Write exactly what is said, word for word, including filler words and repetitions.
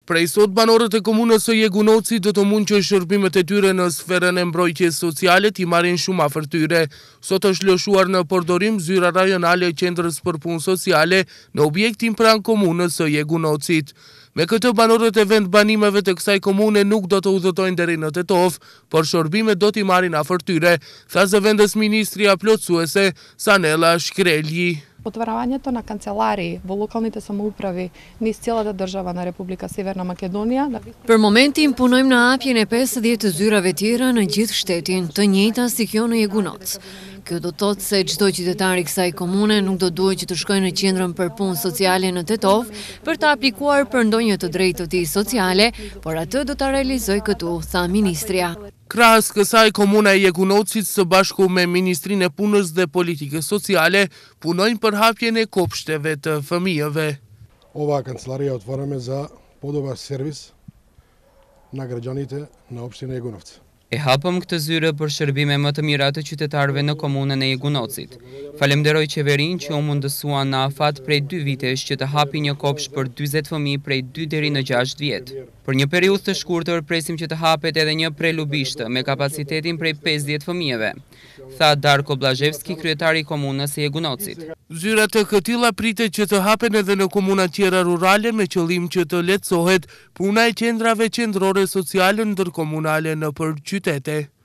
Prej sot banorët e komunës së Jegunocit do të mund që shërbimet e tyre në sferën e mbrojtjes sociale t'i marrin shumë afër tyre. Sot është lëshuar në përdorim zyra rajonale e qendrës për punë sociale në objektin pranë komunës së Jegunocit. Me këtë banorët e vend banimeve të kësaj komune nuk do të udhëtojnë deri në Tetov, por shërbimet do t'i marrin afër tyre, tha zëvendës ministria plotësuese Sanela Shkrelji. Отварувањето на канцеларии во локалните самоуправи низ целата држава на Република Северна Македонија. Për momentin punojmë në hapjen e pesëdhjetë të zyrave tjera në gjithë shtetin, të njëjta si kjo në Jegunoc. Kjo do të thotë se çdo qytetar i kësaj komune nuk do duhet që të shkojë në qendrën për punë sociale në Tetov për të aplikuar për ndonjë të drejtë të tij sociale, por atë do ta realizojë këtu, tha ministria. Krahas kësaj, komuna e Jegunocit së bashku me Ministrinë e Punës dhe Politikës Sociale punojnë për hapjen e kopshteve të fëmijëve. Ova kancelarija otvarаме за по-добар сервис на граѓаните на општина Jegunovac. E hapëm këtë zyre për shërbime më të mira të qytetarëve në komunën e Jegunocit. Falemderoj qeverinë që u mundësua në afat prej dy vitesh që të hapi një kopsht për dyzet fëmijë prej dy deri në gjashtë vjet. Për një periudhë të shkurtër presim që të hapet edhe një prelubishtë me kapacitetin prej pesëdhjetë fëmijëve, tha Darko Blazhevski, kryetari i komunës së Jegunocit. Zyra të këtilla pritet që të hapen edhe në komuna tjera rurale me qëllim që të lehtësohet puna e qendrave qendrore sociale ndërkomunale në për qytete.